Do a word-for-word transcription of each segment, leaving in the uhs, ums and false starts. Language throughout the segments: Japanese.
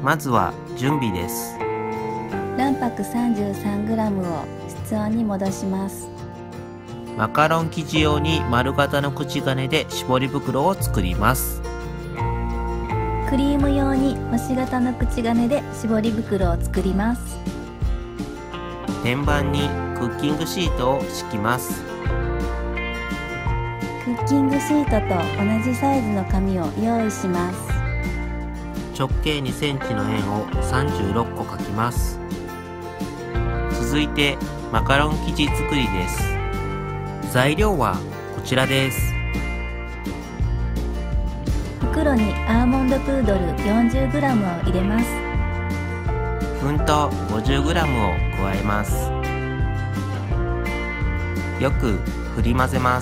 まずは準備です。 卵白 さんじゅうさんグラム を室温に戻します。 マカロン生地用に丸型の口金で絞り袋を作ります。 クリーム用に星型の口金で絞り袋を作ります。 天板にクッキングシートを敷きます。 クッキングシートと同じサイズの紙を用意します。 直径にセンチの円をさんじゅうろっこ描きます。続いてマカロン生地作りです。材料はこちらです。 袋にアーモンドプードル よんじゅうグラム を入れます。 粉糖 ごじゅうグラム を加えます。よく振り混ぜます。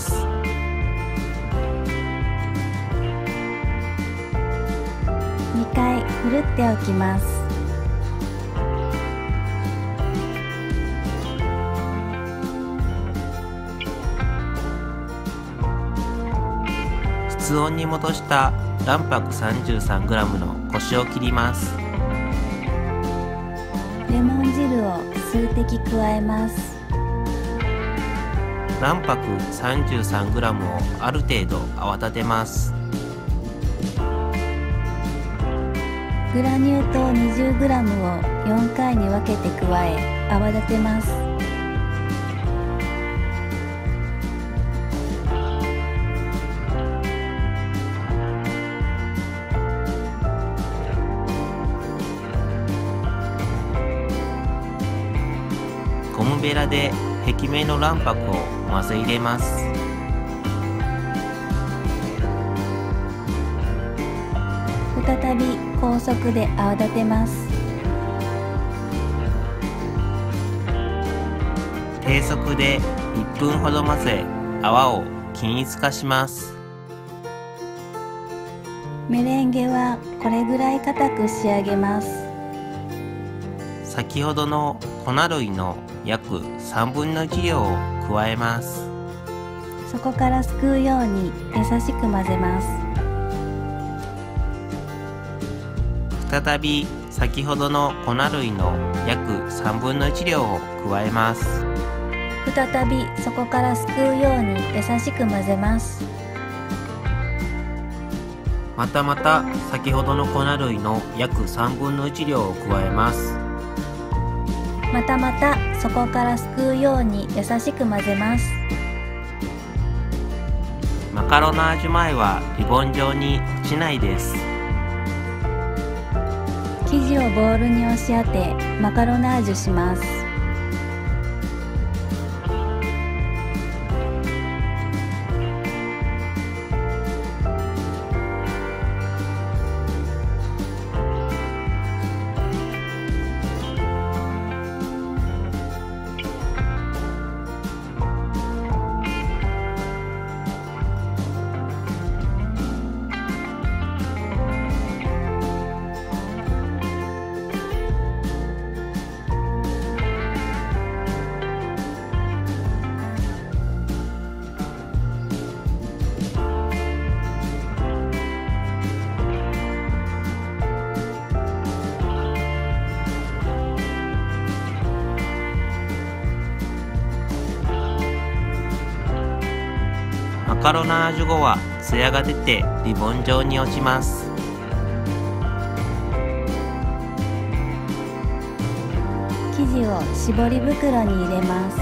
にかいふるっておきます。 室温に戻した卵白 さんじゅうさんグラム のこしを切ります。 レモン汁を数滴加えます。 卵白 さんじゅうさんグラム をある程度泡立てます。 グラニュー糖 にじゅうグラム をよんかいに分けて加え泡立てます。 ゴムベラで壁面の卵白を混ぜ入れます。 再び高速で泡立てます。 低速でいっぷんほど混ぜ泡を均一化します。 メレンゲはこれぐらい固く仕上げます。 先ほどの粉類の約さんぶんのいち量を加えます。 そこからすくうように優しく混ぜます。 再び先ほどの粉類の約さんぶんのいち量を加えます。 再びそこからすくうように優しく混ぜます。 またまた先ほどの粉類の約さんぶんのいち量を加えます。 またまたそこからすくうように優しく混ぜます。 マカロナージュ前はリボン状に落ちないです。 生地をボウルに押し当てマカロナージュします。 マカロナージュ後はツヤが出てリボン状に落ちます。 生地を絞り袋に入れます。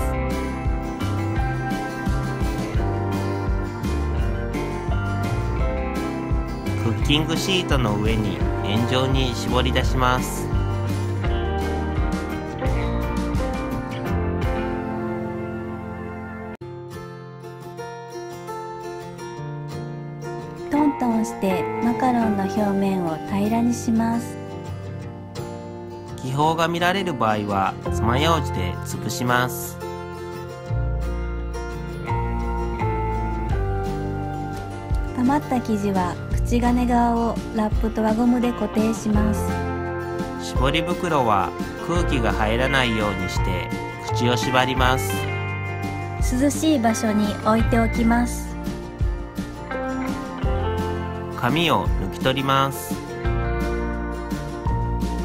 クッキングシートの上に円状に絞り出します。 トントンしてマカロンの表面を平らにします。 気泡が見られる場合は爪楊枝で潰します。 余った生地は口金側をラップと輪ゴムで固定します。 絞り袋は空気が入らないようにして口を縛ります。 涼しい場所に置いておきます。 紙を抜き取ります。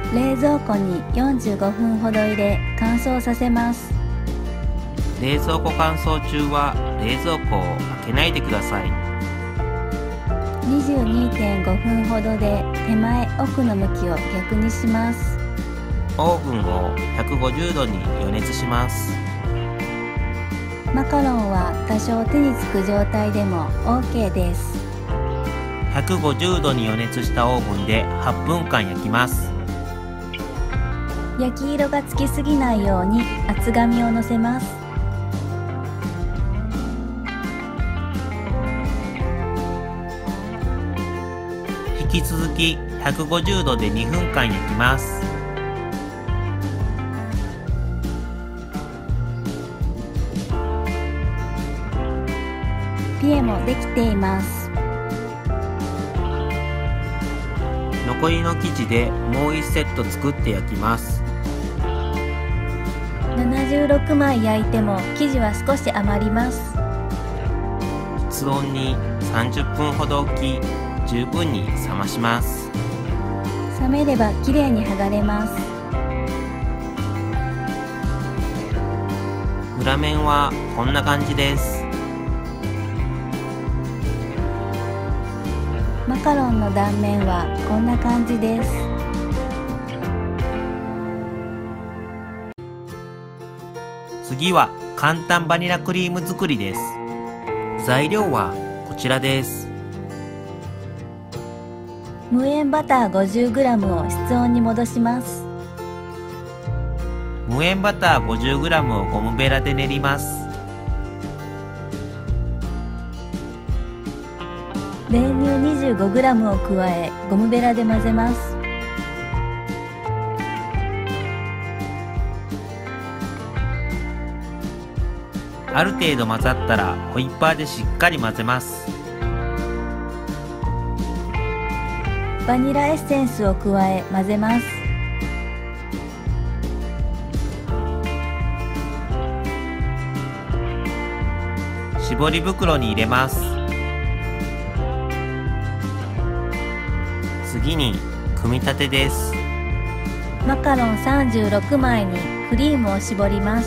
冷蔵庫によんじゅうごふんほど入れ乾燥させます。 冷蔵庫乾燥中は冷蔵庫を開けないでください。 にじゅうにてんごふんほどで手前奥の向きを逆にします。 オーブンをひゃくごじゅうどに予熱します。 マカロンは多少手につく状態でも オーケー です。 ひゃくごじゅうどに予熱したオーブンではっぷんかん焼きます。 焼き色がつきすぎないように厚紙をのせます。 引き続きひゃくごじゅうどでにふんかん焼きます。 ピエもできています。 残りの生地でもういちセット作って焼きます。 ななじゅうろくまい焼いても生地は少し余ります。 室温にさんじゅっぷんほど置き、十分に冷まします。 冷めればきれいに剥がれます。 裏面はこんな感じです。 マカロンの断面はこんな感じです。 次は簡単バニラクリーム作りです。材料はこちらです。 無塩バター ごじゅうグラム を室温に戻します。 無塩バター ごじゅうグラム をゴムベラで練ります。 練乳 にじゅうごグラム を加えゴムベラで混ぜます。 ある程度混ざったらホイッパーでしっかり混ぜます。 バニラエッセンスを加え混ぜます。 絞り袋に入れます。次に組み立てです。 マカロンさんじゅうろくまいにクリームを絞ります。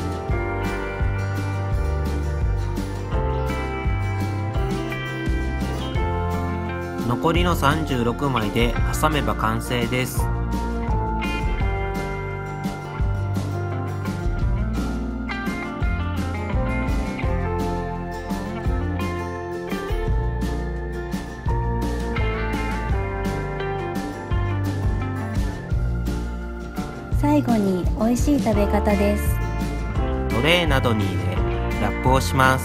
残りのさんじゅうろくまいで挟めば完成です。 最後に美味しい食べ方です。 トレーなどに入れラップをします。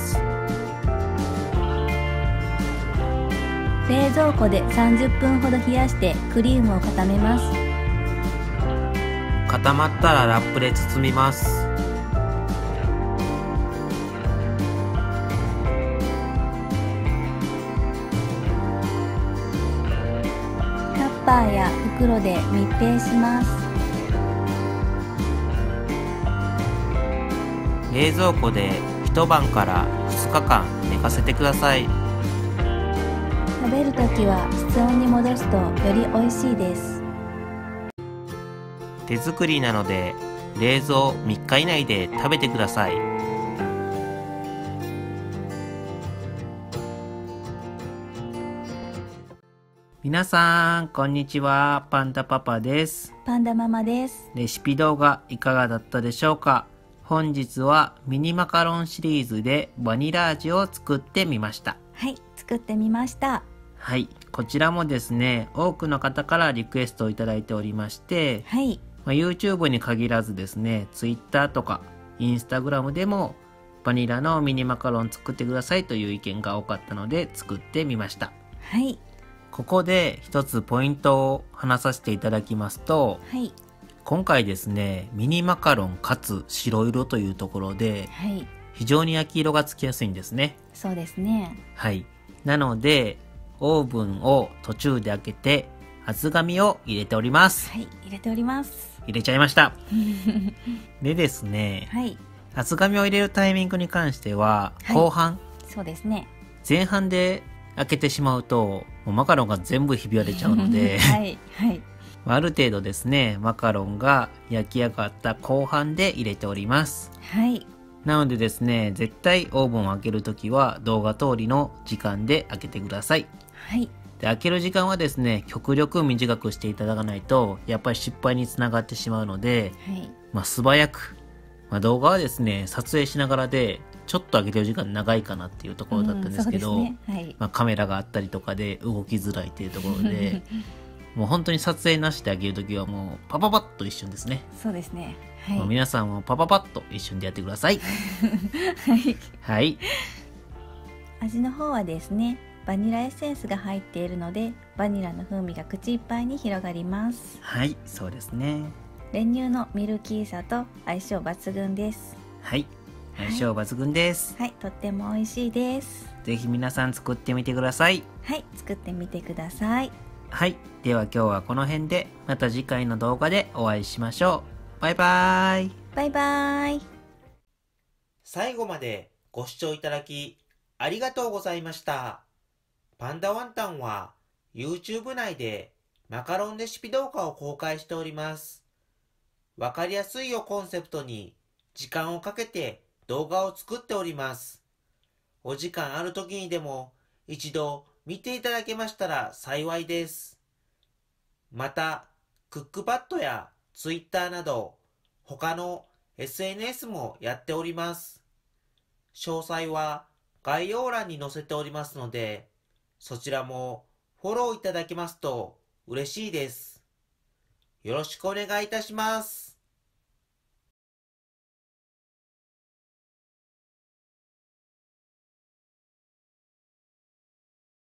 冷蔵庫でさんじゅっぷんほど冷やしてクリームを固めます。 固まったらラップで包みます。 タッパーや袋で密閉します。 冷蔵庫で一晩からふつかかん寝かせてください。 食べるときは室温に戻すとより美味しいです。 手作りなので冷蔵みっか以内で食べてください。皆さんこんにちは、パンダパパです。 パンダママです。 レシピ動画いかがだったでしょうか。本日はミニマカロンシリーズでバニラ味を作ってみました。 はい、作ってみました。 はい、こちらもですね、多くの方からリクエストをいただいておりまして、 はい、 まあ、YouTube に限らずですね、Twitter とか Instagram でもバニラのミニマカロン作ってくださいという意見が多かったので作ってみました。 はい。 ここで一つポイントを話させていただきますと、 はい、 今回ですね、ミニマカロンかつ白色というところで、 はい、 非常に焼き色がつきやすいんですね。 そうですね。 はい。なので、オーブンを途中で開けて、厚紙を入れております。 はい、入れております。 入れちゃいました。でですね、 はい、 厚紙を入れるタイミングに関しては、 はい、 後半、 そうですね。 前半で開けてしまうと、もうマカロンが全部ひび割れちゃうので、 はい、はい。 ある程度ですね、マカロンが焼き上がった後半で入れております。 はい。 なのでですね、絶対オーブンを開けるときは動画通りの時間で開けてください。 はい。 で、開ける時間はですね、極力短くしていただかないと、やっぱり失敗につながってしまうので、 はい。 まあ素早く、まあ動画はですね、撮影しながらで、ちょっと開けてる時間長いかなっていうところだったんですけど、 うんそうですね。はい。 まあカメラがあったりとかで動きづらいっていうところで、もう本当に撮影なしで開けるときはもうパパパッと一瞬ですね。 そうですね。はい。 もう皆さんもパパパッと一瞬でやってください。 はい。 はい。 味の方はですね、バニラエッセンスが入っているので、バニラの風味が口いっぱいに広がります。 はい、そうですね。 練乳のミルキーさと相性抜群です。 はい、相性抜群です。 はい、とっても美味しいです。 ぜひ皆さん作ってみてください。 はい、作ってみてください。 はい、では今日はこの辺で、また次回の動画でお会いしましょう。バイバーイ。 バイバーイ。 最後までご視聴いただきありがとうございました。パンダワンタンは YouTube 内でマカロンレシピ動画を公開しております。わかりやすいをコンセプトに時間をかけて動画を作っております。お時間ある時にでも一度見ていただけましたら幸いです。また、クックパッドや Twitter など他の エスエヌエス もやっております。詳細は概要欄に載せておりますので、そちらもフォローいただけますと嬉しいです。よろしくお願いいたします。